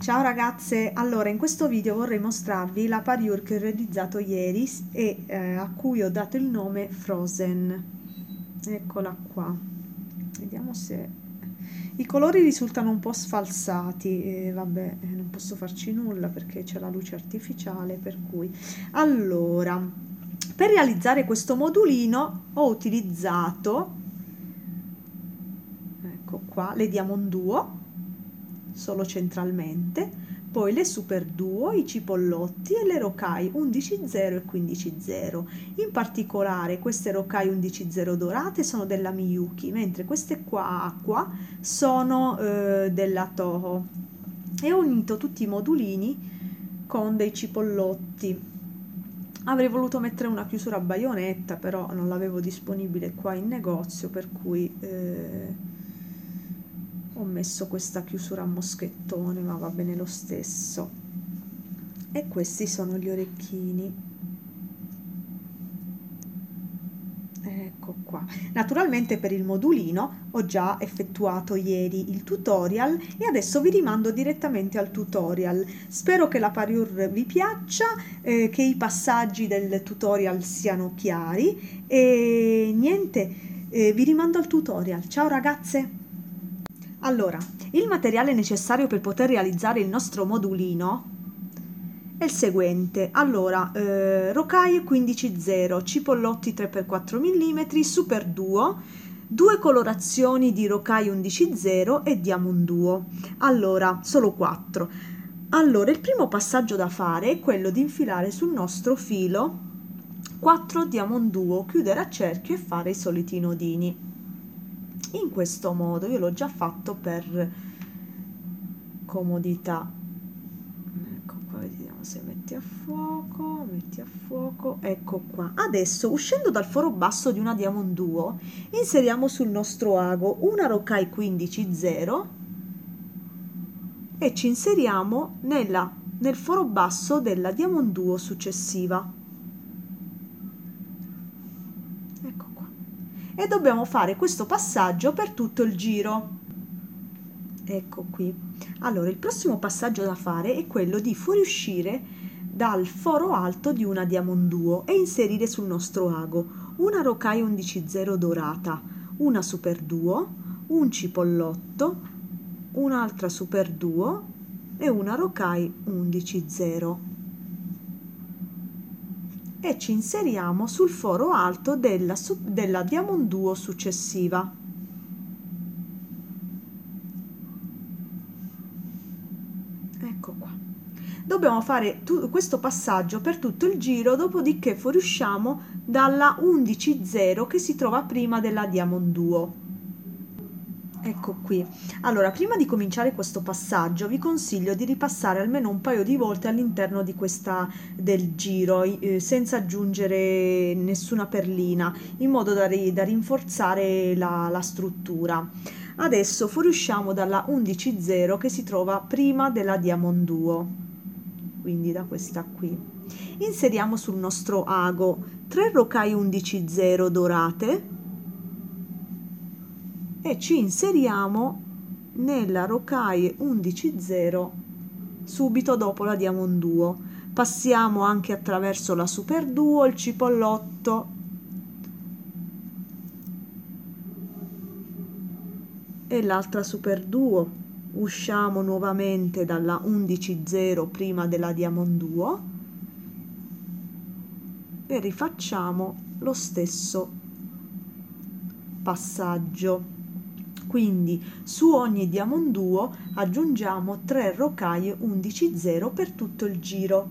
Ciao ragazze, allora in questo video vorrei mostrarvi la parure che ho realizzato ieri e a cui ho dato il nome Frozen. Eccola qua, vediamo se i colori risultano un po' sfalsati e vabbè, non posso farci nulla perché c'è la luce artificiale, per cui allora per realizzare questo modulino ho utilizzato, ecco qua, le Diamond Duo solo centralmente, poi le Super Duo, i cipollotti e le Rokai 11.0 e 15.0. In particolare queste Rokai 11.0 dorate sono della Miyuki, mentre queste qua acqua sono della Toho. E ho unito tutti i modulini con dei cipollotti. Avrei voluto mettere una chiusura a baionetta, però non l'avevo disponibile qua in negozio, per cui ho messo questa chiusura a moschettone, ma va bene lo stesso. E questi sono gli orecchini, ecco qua. Naturalmente per il modulino ho già effettuato ieri il tutorial e adesso vi rimando direttamente al tutorial. Spero che la parure vi piaccia, che i passaggi del tutorial siano chiari e niente, vi rimando al tutorial. Ciao ragazze! Allora, il materiale necessario per poter realizzare il nostro modulino è il seguente. Allora, rocaie 15.0, cipollotti 3x4 mm, Super Duo, due colorazioni di rocaie 11.0 e Diamond Duo. Allora, solo 4. Allora, il primo passaggio da fare è quello di infilare sul nostro filo 4 Diamond Duo, chiudere a cerchio e fare i soliti nodini. In questo modo io l'ho già fatto per comodità. Ecco qua, vediamo se metti a fuoco, ecco qua. Adesso, uscendo dal foro basso di una Diamond Duo, inseriamo sul nostro ago una Rokai 15.0 e ci inseriamo nel foro basso della Diamond Duo successiva. E dobbiamo fare questo passaggio per tutto il giro. Ecco qui. Allora, il prossimo passaggio da fare è quello di fuoriuscire dal foro alto di una Diamond Duo e inserire sul nostro ago una Rokai 11.0 dorata, una Super Duo, un cipollotto, un'altra Super Duo e una Rokai 11.0. e ci inseriamo sul foro alto della Diamond Duo successiva. Ecco qua. Dobbiamo fare questo passaggio per tutto il giro, dopodiché fuoriusciamo dalla 11.0 che si trova prima della Diamond Duo. Ecco qui. Allora, prima di cominciare questo passaggio vi consiglio di ripassare almeno un paio di volte all'interno del giro, senza aggiungere nessuna perlina, in modo da rinforzare la struttura. Adesso fuoriusciamo dalla 11.0 che si trova prima della Diamond Duo, quindi da questa qui. Inseriamo sul nostro ago 3 Rokai 11.0 dorate e ci inseriamo nella Rokai 11.0 subito dopo la Diamond Duo. Passiamo anche attraverso la Super Duo, il cipollotto e l'altra Super Duo. Usciamo nuovamente dalla 11.0 prima della Diamond Duo e rifacciamo lo stesso passaggio. Quindi su ogni Diamond Duo aggiungiamo 3 rocaie 11.0 per tutto il giro.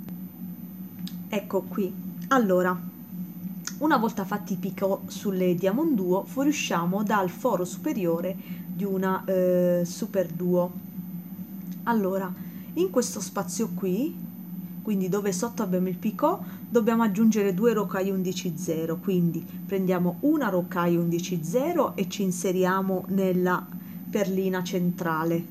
Ecco qui. Allora, una volta fatti i picot sulle Diamond Duo, fuoriusciamo dal foro superiore di una Super Duo. Allora, in questo spazio qui, quindi dove sotto abbiamo il picot, dobbiamo aggiungere 2 rocaie 11.0, quindi prendiamo una rocaia 11.0 e ci inseriamo nella perlina centrale,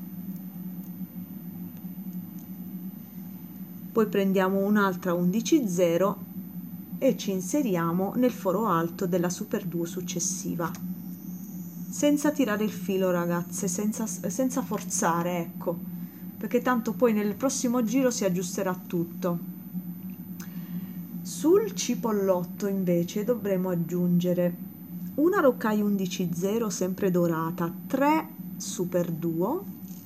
poi prendiamo un'altra 11.0 e ci inseriamo nel foro alto della Super Duo successiva, senza tirare il filo ragazze, senza forzare, ecco. perché tanto poi nel prossimo giro si aggiusterà tutto. Sul cipollotto invece dovremo aggiungere una rocaille 11/0 sempre dorata, 3 super duo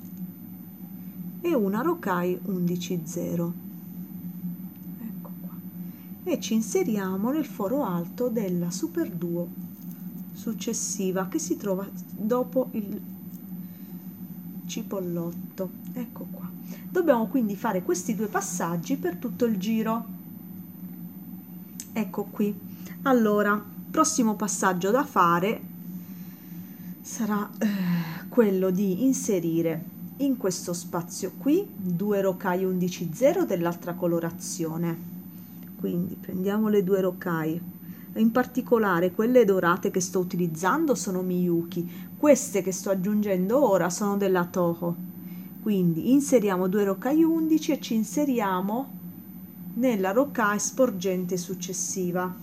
e una rocaille 11/0. Ecco qua. E ci inseriamo nel foro alto della super duo successiva che si trova dopo il cipollotto. Ecco qua. Dobbiamo quindi fare questi due passaggi per tutto il giro. Ecco qui. Allora, prossimo passaggio da fare sarà quello di inserire in questo spazio qui 2 rocaille 11/0 dell'altra colorazione. Quindi prendiamo le 2 rocaille, in particolare quelle dorate che sto utilizzando sono Miyuki, queste che sto aggiungendo ora sono della Toho. Quindi inseriamo 2 rocaille 11 e ci inseriamo nella rocaille sporgente successiva.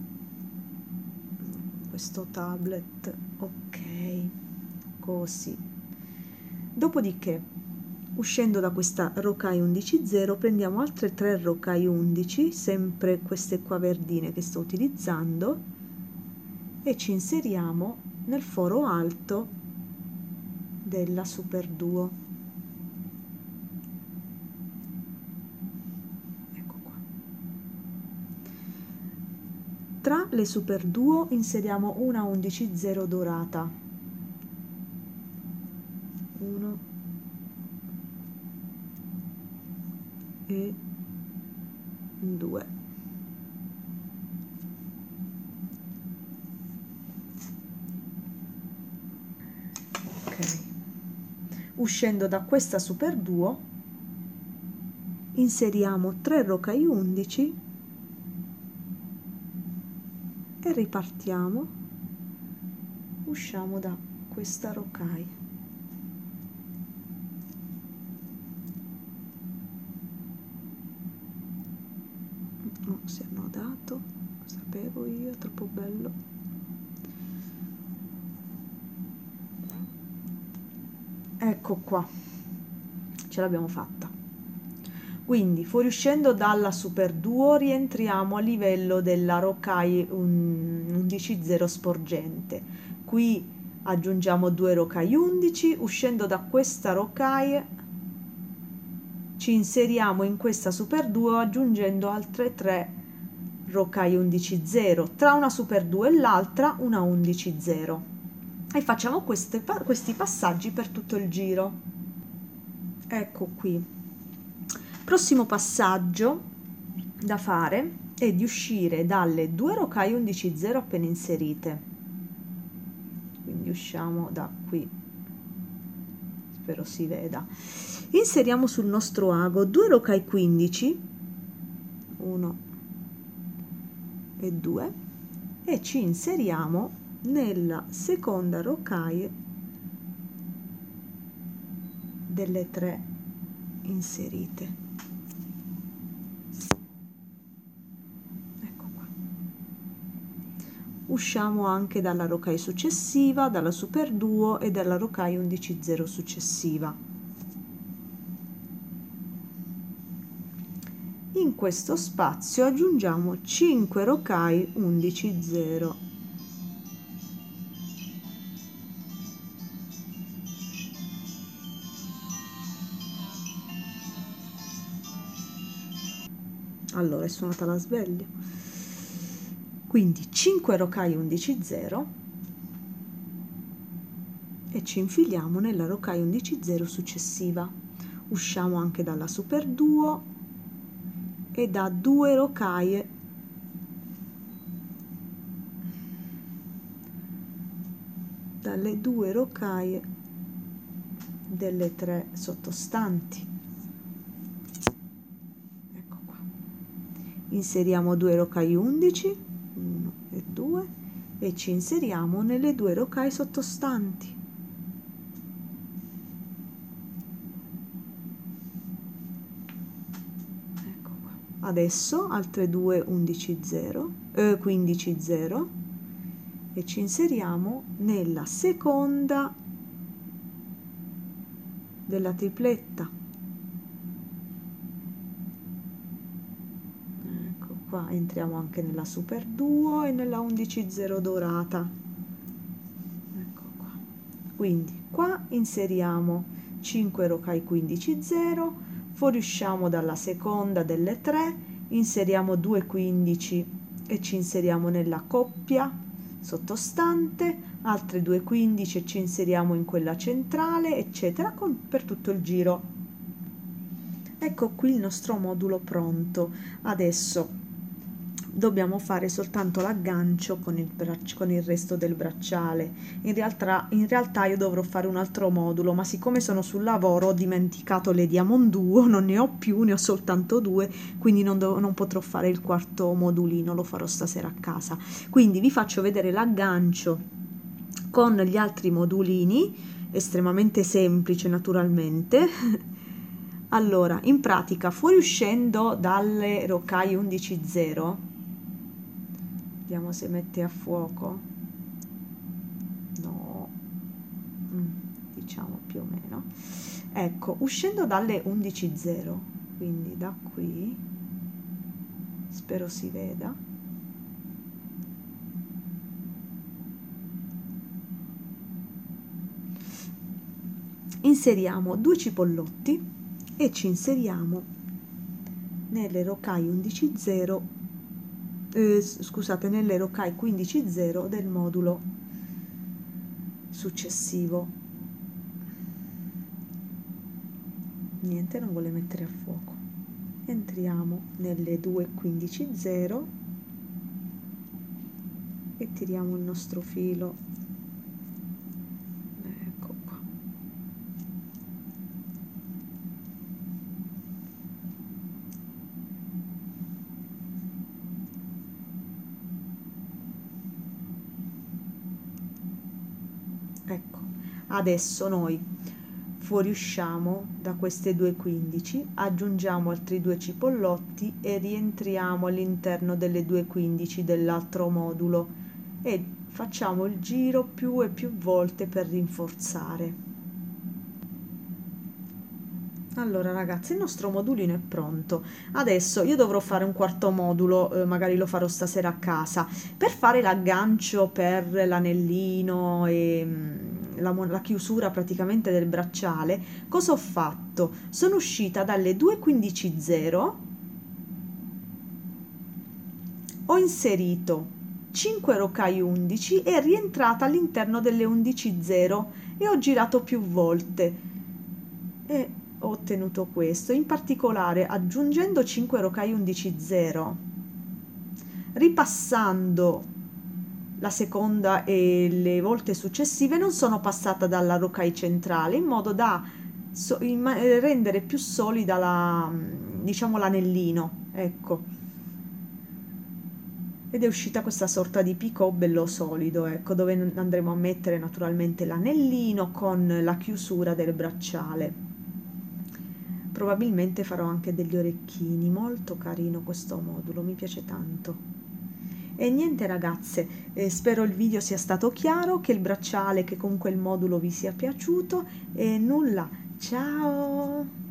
Questo tablet, ok, così. Dopodiché, uscendo da questa rocaille 11/0, prendiamo altre 3 rocaille 11, sempre queste qua verdine che sto utilizzando, e ci inseriamo nel foro alto della super duo. Ecco qua. Tra le super duo inseriamo una 11/0 dorata. 1 e 2. Ok. Uscendo da questa super duo inseriamo 3 rocaille 11 e ripartiamo, usciamo da questa rocaille. No, si è annodato, sapevo io, è troppo bello. Ecco qua, ce l'abbiamo fatta. Quindi fuoriuscendo dalla super duo rientriamo a livello della rocaille 11/0 sporgente. Qui aggiungiamo 2 rocaille 11, uscendo da questa rocaille ci inseriamo in questa super duo aggiungendo altre 3 rocaille 11/0, tra una super duo e l'altra una 11/0, e facciamo questi passaggi per tutto il giro. Ecco qui. Prossimo passaggio da fare è di uscire dalle 2 rocaille 11/0 appena inserite, quindi usciamo da qui, spero si veda. Inseriamo sul nostro ago 2 rocaille 15, 1 e 2, e ci inseriamo nella seconda rocaille delle 3 inserite. Ecco qua. Usciamo anche dalla rocaille successiva, dalla super duo e dalla rocaille 11/0 successiva. In questo spazio aggiungiamo 5 rocaille 11/0. Allora è suonata la sveglia. Quindi 5 rocaille 11/0 e ci infiliamo nella rocaille 11/0 successiva. Usciamo anche dalla super duo e da 2 rocaille dalle 2 rocaille delle 3 sottostanti. Ecco qua. Inseriamo 2 rocaille 11, 1 e 2, e ci inseriamo nelle 2 rocaille sottostanti. Adesso altre 2 11/0, 15/0, e ci inseriamo nella seconda della tripletta. qua entriamo anche nella super duo e nella 11.0 dorata, ecco qua. Quindi qua inseriamo 5 rocai 15.0, fuoriusciamo dalla seconda delle 3, inseriamo 2 15 e ci inseriamo nella coppia sottostante, altre 2 15 e ci inseriamo in quella centrale, eccetera, per tutto il giro. Ecco qui il nostro modulo pronto. Adesso dobbiamo fare soltanto l'aggancio con il resto del bracciale. In realtà io dovrò fare un altro modulo, ma siccome sono sul lavoro ho dimenticato le Diamond Duo, non ne ho più, ne ho soltanto 2, quindi non potrò fare il quarto modulino, lo farò stasera a casa. Quindi vi faccio vedere l'aggancio con gli altri modulini, estremamente semplice naturalmente. Allora, in pratica, fuoriuscendo dalle rocaie 11.0, vediamo se mette a fuoco, no, diciamo più o meno, ecco, uscendo dalle 11.0, quindi da qui, spero si veda, inseriamo 2 cipollotti e ci inseriamo nelle rocaie 11.0, scusate, nelle rocaie 15.0 del modulo successivo. Niente, non vuole mettere a fuoco. Entriamo nelle 2.15.0 e tiriamo il nostro filo, ecco qua. Ecco, adesso noi fuoriusciamo da queste 2.15, aggiungiamo altri 2 cipollotti e rientriamo all'interno delle 2.15 dell'altro modulo e facciamo il giro più e più volte per rinforzare. Allora ragazzi, il nostro modulino è pronto. Adesso io dovrò fare un quarto modulo, magari lo farò stasera a casa, per fare l'aggancio per l'anellino e la chiusura praticamente del bracciale. Cosa ho fatto? Sono uscita dalle 2.15.0, ho inserito 5 rocai 11 e rientrata all'interno delle 11.0 e ho girato più volte e ho ottenuto questo. In particolare, aggiungendo 5 rocai 11.0, ripassando la seconda e le volte successive, non sono passata dalla rocai centrale, in modo da rendere più solida diciamo l'anellino, ecco. Ed è uscita questa sorta di picot bello solido, ecco, dove andremo a mettere naturalmente l'anellino con la chiusura del bracciale. Probabilmente farò anche degli orecchini, molto carino questo modulo, mi piace tanto. E niente ragazze, spero il video sia stato chiaro, che il bracciale, che comunque il modulo vi sia piaciuto e nulla, ciao!